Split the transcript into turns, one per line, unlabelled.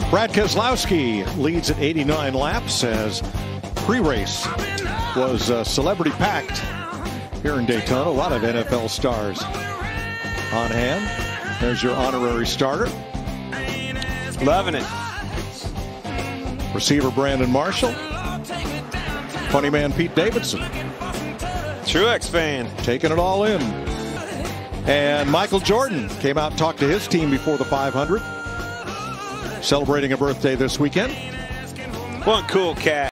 Brad Keselowski leads at 89 laps as pre-race was celebrity packed here in Daytona. A lot of NFL stars on hand. There's your honorary starter.
Loving it.
Receiver Brandon Marshall. Funny man Pete Davidson.
Truex fan.
Taking it all in. And Michael Jordan came out and talked to his team before the 500. Celebrating a birthday this weekend.
One cool cat.